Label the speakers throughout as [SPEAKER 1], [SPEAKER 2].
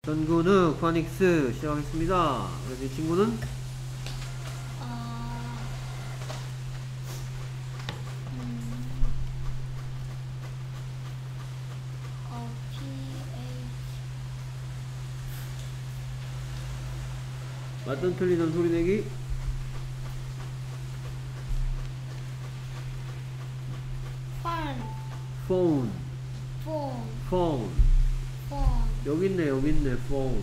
[SPEAKER 1] 전구는 쿠아닉스 시작하겠습니다. 그래서 이 친구는 맞던 틀리던 소리 내기. phone. 여기 있네, 여기 있네, phone.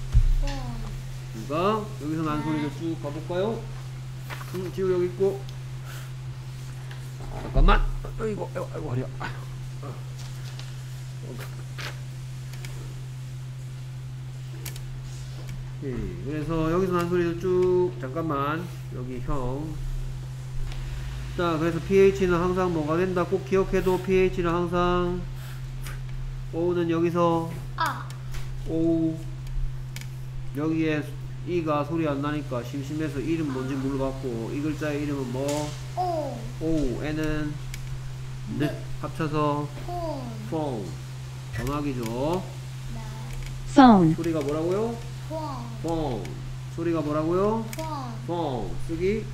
[SPEAKER 1] 누가 여기서 난 소리를 쭉 가볼까요? 지우 여기 있고. 잠깐만. 아이고, 아이고, 허리야. 그래서 여기서 난 소리도 쭉, 잠깐만, 여기 형. 자, 그래서 pH는 항상 뭐가 된다? 꼭 기억해도 pH는 항상 O는 여기서 O, 여기에 E가 소리 안 나니까 심심해서 이름 뭔지 물어봤고, 이 글자의 이름은 뭐? O. N은 합쳐서 phone. 전화기죠.
[SPEAKER 2] phone.
[SPEAKER 1] 소리가 뭐라고요? phone. 소리가 뭐라고요? phone. 쓰기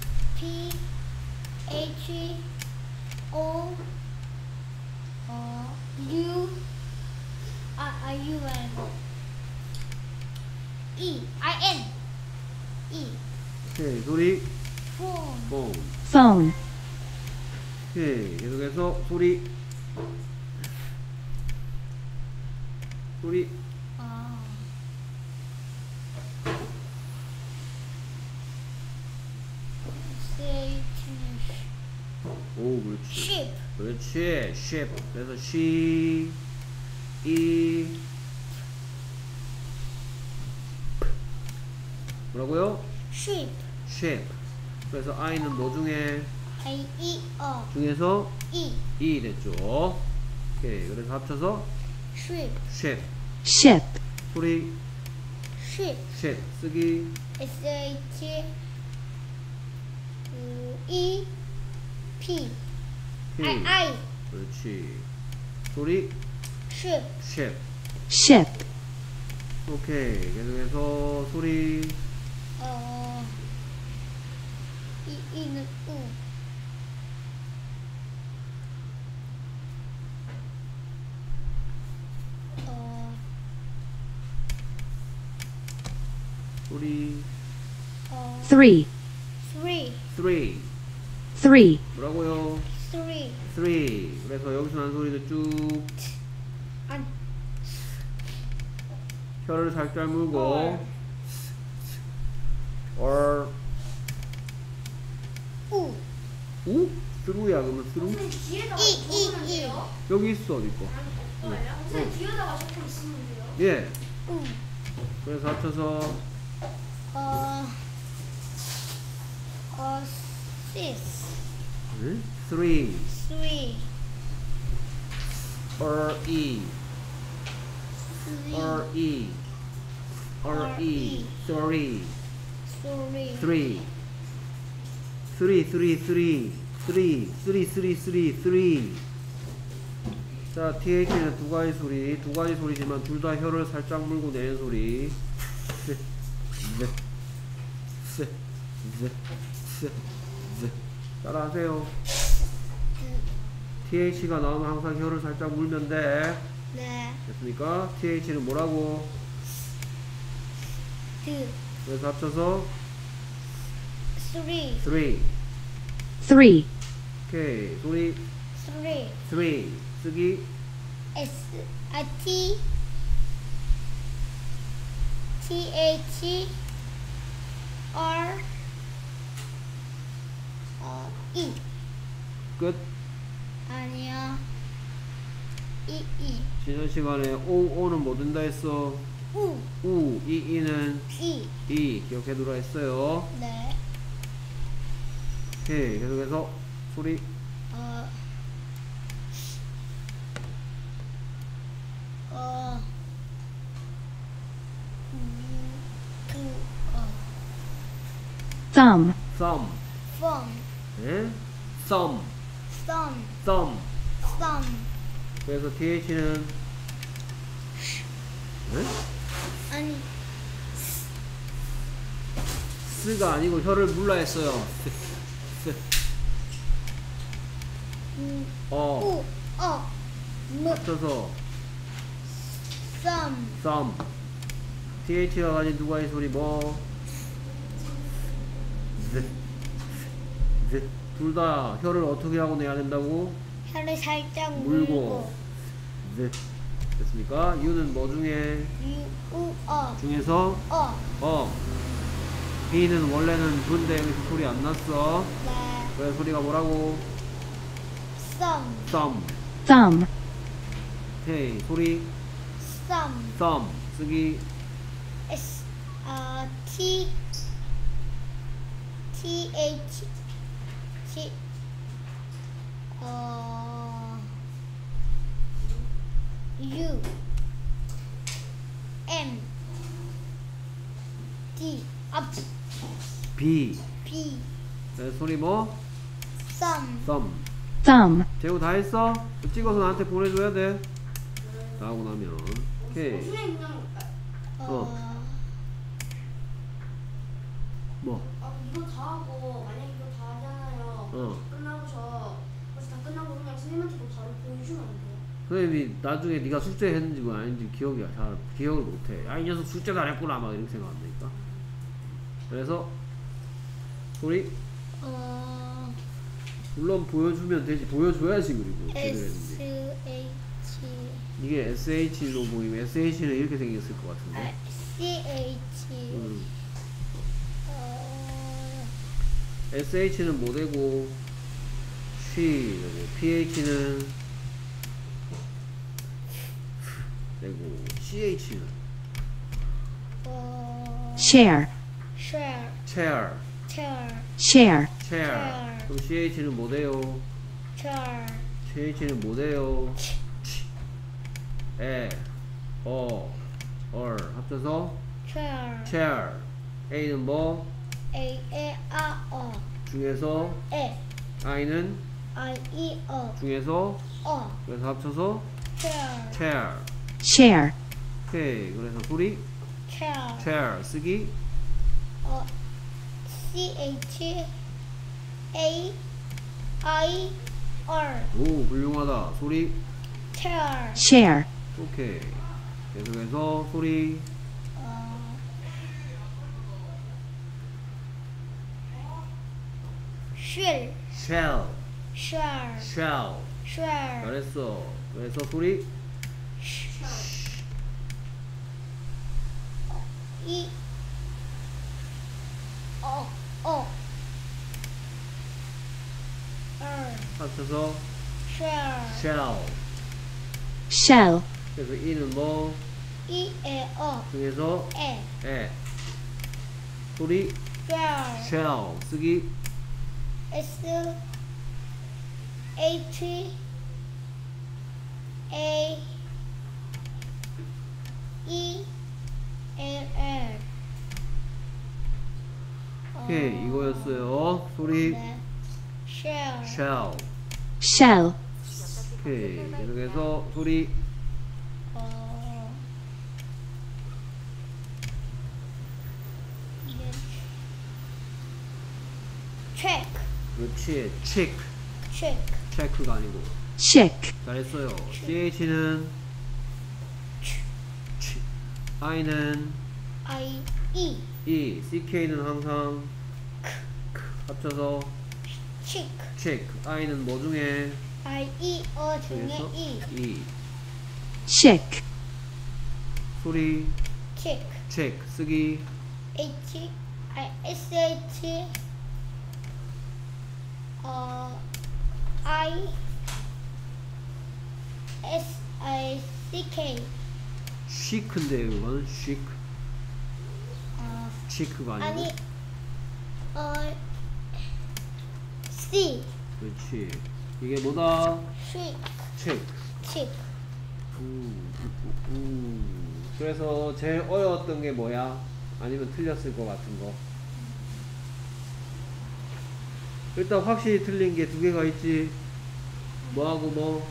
[SPEAKER 3] P-H-O U-I-N
[SPEAKER 1] 오케이, 소리
[SPEAKER 3] phone.
[SPEAKER 2] phone.
[SPEAKER 1] 오케이, 계속해서 소리 오, 그렇지.
[SPEAKER 3] Sheep.
[SPEAKER 1] 그렇지. sheep. 그래서 she, e, 뭐라고요?
[SPEAKER 3] Sheep.
[SPEAKER 1] sheep. 그래서 i는 뭐 중에?
[SPEAKER 3] I-E-O
[SPEAKER 1] 중에서
[SPEAKER 3] E.
[SPEAKER 1] e 됐죠. 오케이, 그래서 합쳐서
[SPEAKER 3] Sheep.
[SPEAKER 1] sheep.
[SPEAKER 2] ship.
[SPEAKER 1] 소리
[SPEAKER 3] Sheep.
[SPEAKER 1] sheep. 쓰기
[SPEAKER 3] S-H-E-P
[SPEAKER 1] P.
[SPEAKER 3] I.
[SPEAKER 1] 그렇지. 소리
[SPEAKER 3] Sheep.
[SPEAKER 1] sheep.
[SPEAKER 2] ship.
[SPEAKER 1] 오케이, 계속해서 소리
[SPEAKER 3] 이는 우.
[SPEAKER 1] 소리
[SPEAKER 2] three.
[SPEAKER 3] Three.
[SPEAKER 1] 뭐라고요? three. 그래서 여기서 난 소리도 쭉
[SPEAKER 3] 안.
[SPEAKER 1] 혀를 살짝 물고 or
[SPEAKER 3] 우.
[SPEAKER 1] 우? through야. 그러면 through?
[SPEAKER 4] 뒤에다가
[SPEAKER 3] 이.
[SPEAKER 1] 여기 있어. 어디 거?
[SPEAKER 4] 선생님 뒤에다가 적고 있으면 돼요.
[SPEAKER 1] 예.
[SPEAKER 3] 우.
[SPEAKER 1] 그래서 합쳐서
[SPEAKER 3] six.
[SPEAKER 1] three. or e. three. 자, th는 두 가지 소리지만 둘 다 혀를 살짝 물고 내는 소리. 따라하세요. th가 나오면 항상 혀를 살짝 물면 돼.
[SPEAKER 3] 네.
[SPEAKER 1] 됐습니까? th는 뭐라고? 그래서 합쳐서
[SPEAKER 3] three.
[SPEAKER 1] 오케이, 소리 three. 쓰기
[SPEAKER 3] S-I-T-H-R-E.
[SPEAKER 1] 끝.
[SPEAKER 3] 아니야. E.
[SPEAKER 1] 지난 시간에 o는 뭐 된다 했어? 우. 이는
[SPEAKER 3] E.
[SPEAKER 1] 기억해두라 했어요.
[SPEAKER 3] 네.
[SPEAKER 1] 오케이, 계속해서 소리
[SPEAKER 2] thumb.
[SPEAKER 3] Phone.
[SPEAKER 1] 예? thumb. 그래서 th는 네?
[SPEAKER 3] 아니
[SPEAKER 1] S가 아니고 혀를 물라 했어요.
[SPEAKER 3] 우, 무,
[SPEAKER 1] 합쳐서
[SPEAKER 3] 썸,
[SPEAKER 1] some. TH가 가진 두 가지 소리 뭐? 둘 다 혀를 어떻게 하고 내야 된다고?
[SPEAKER 3] 혀를 살짝
[SPEAKER 1] 물고. 됐습니까? U는 뭐 중에?
[SPEAKER 3] 유, 우,
[SPEAKER 1] 중에서 B는 원래는 부인데 여기서 소리 안 났어.
[SPEAKER 3] 네,
[SPEAKER 1] 그래서 소리가 뭐라고?
[SPEAKER 3] 썸,
[SPEAKER 1] some.
[SPEAKER 2] thumb,
[SPEAKER 1] 오케이. 소리
[SPEAKER 3] 썸,
[SPEAKER 1] thumb. 쓰기
[SPEAKER 3] S, T, T, H, T, U, M, D,
[SPEAKER 1] B.
[SPEAKER 3] B,
[SPEAKER 1] 그래서 소리 뭐?
[SPEAKER 3] 썸,
[SPEAKER 1] thumb.
[SPEAKER 2] thumb,
[SPEAKER 1] 재우 다 했어? 찍어서 나한테 보내줘야 돼. 나오고 나면. 오케이.
[SPEAKER 4] 선생님 그냥
[SPEAKER 1] 뭐?
[SPEAKER 4] 이거 다 하고 만약에 이거 다 하잖아요. 끝나고 벌써 다 끝나고 그냥 선생님한테도 바로 보여주면 안 돼요?
[SPEAKER 1] 선생님이 나중에 네가 숙제 했는지 뭐 아닌지 기억을 못해. 이 녀석 숙제 잘했구나 막 이렇게 생각한다니까. 그래서 소리 물론 보여주면 되지. 보여줘야지. 그리고 제대로 했는지.
[SPEAKER 3] S, H,
[SPEAKER 1] 이게 SH로 보이면 SH는 이렇게 생겼을 것 같은데.
[SPEAKER 3] C, H,
[SPEAKER 1] SH는 뭐 되고 쉬 되고 PH는 되고 CH는
[SPEAKER 2] share,
[SPEAKER 3] share,
[SPEAKER 1] chair
[SPEAKER 3] chair,
[SPEAKER 2] share,
[SPEAKER 1] chair. 그럼 CH는 뭐 돼요?
[SPEAKER 3] chair,
[SPEAKER 1] CH는 뭐 돼요? 에, 얼 합쳐서
[SPEAKER 3] chair,
[SPEAKER 1] chair. A는 뭐?
[SPEAKER 3] A, E, A,
[SPEAKER 1] 중에서
[SPEAKER 3] E,
[SPEAKER 1] I는
[SPEAKER 3] I, E,
[SPEAKER 1] 중에서 그래서 합쳐서
[SPEAKER 3] chair,
[SPEAKER 1] chair.
[SPEAKER 2] share,
[SPEAKER 1] 오케이. 그래서 소리
[SPEAKER 3] chair,
[SPEAKER 1] chair 쓰기
[SPEAKER 3] C, H, A, I, R,
[SPEAKER 1] 오 훌륭하다. 소리
[SPEAKER 3] chair,
[SPEAKER 2] share,
[SPEAKER 1] 오케이. 계속해서 소리
[SPEAKER 3] shell,
[SPEAKER 1] shell
[SPEAKER 3] shell,
[SPEAKER 1] shell.
[SPEAKER 3] shell,
[SPEAKER 1] 잘했어. 그래서 소리
[SPEAKER 3] E, R,
[SPEAKER 1] 합쳐서
[SPEAKER 3] shell,
[SPEAKER 1] shell.
[SPEAKER 2] shell,
[SPEAKER 1] 그래서 E는 뭐?
[SPEAKER 3] E, E,
[SPEAKER 1] 중에서
[SPEAKER 3] E,
[SPEAKER 1] 에. 소리
[SPEAKER 3] shell,
[SPEAKER 1] shell 쓰기
[SPEAKER 3] S, H, A, E, L, L.
[SPEAKER 1] 오케이. 이거였어요. 소리
[SPEAKER 3] 네. shell,
[SPEAKER 1] shell.
[SPEAKER 2] shell,
[SPEAKER 1] 오케이. 계속해서 소리
[SPEAKER 3] 이게 check,
[SPEAKER 1] 그렇지. check.
[SPEAKER 3] check,
[SPEAKER 1] check가 아니고
[SPEAKER 2] chick,
[SPEAKER 1] 잘했어요. CH는 I는
[SPEAKER 3] I, E,
[SPEAKER 1] E, CK는 항상 합쳐서
[SPEAKER 3] chick,
[SPEAKER 1] check. I는 뭐 중에?
[SPEAKER 3] I, E, 중에
[SPEAKER 1] 중에서
[SPEAKER 3] E,
[SPEAKER 1] E.
[SPEAKER 2] chick,
[SPEAKER 1] 소리
[SPEAKER 3] check,
[SPEAKER 1] check 쓰기
[SPEAKER 3] H, I, S, H, I, S, I, C, K,
[SPEAKER 1] chic인데 이건 chic. chic가 아니고
[SPEAKER 3] 아니, C,
[SPEAKER 1] 그렇지. 이게 뭐다?
[SPEAKER 3] chick,
[SPEAKER 1] check.
[SPEAKER 3] chick,
[SPEAKER 1] 그래서 제일 어려웠던 게 뭐야? 아니면 틀렸을 것 같은 거? 일단 확실히 틀린 게 두 개가 있지. 뭐하고 뭐?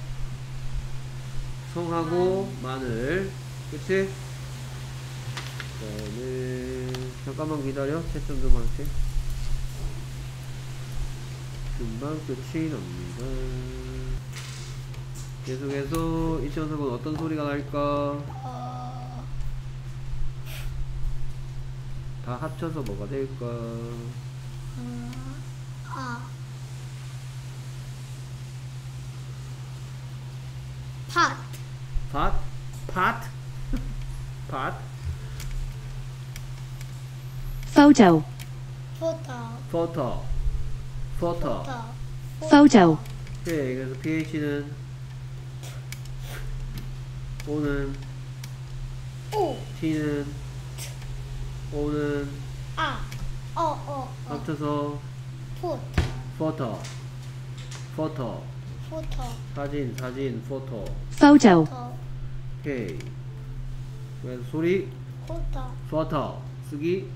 [SPEAKER 1] 성하고 마늘. 그치? 그다음에 잠깐만 기다려. 채점 좀 할게. 금방 끝이 납니다. 계속해서 이 녀석은 어떤 소리가 날까? 다 합쳐서 뭐가 될까?
[SPEAKER 3] pot,
[SPEAKER 1] 팟? 팟? 팟?
[SPEAKER 2] photo,
[SPEAKER 3] photo,
[SPEAKER 1] 포터. 포터.
[SPEAKER 2] photo,
[SPEAKER 1] 오케이. 그래서 pH는 O는
[SPEAKER 3] o,
[SPEAKER 1] T는 O는
[SPEAKER 3] o,
[SPEAKER 1] 합쳐서
[SPEAKER 3] put,
[SPEAKER 1] 포터. 포터.
[SPEAKER 3] photo,
[SPEAKER 1] 사진, 포토.
[SPEAKER 2] photo,
[SPEAKER 3] photo,
[SPEAKER 1] 오케이. 그래서 소리,
[SPEAKER 3] photo,
[SPEAKER 1] 포터. 쓰기,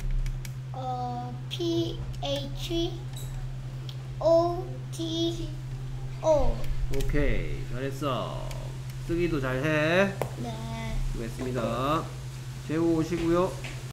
[SPEAKER 3] P H O T O.
[SPEAKER 1] 오케이. 잘했어. 쓰기도 잘해.
[SPEAKER 3] 네.
[SPEAKER 1] 수고했습니다. 재우 오시고요.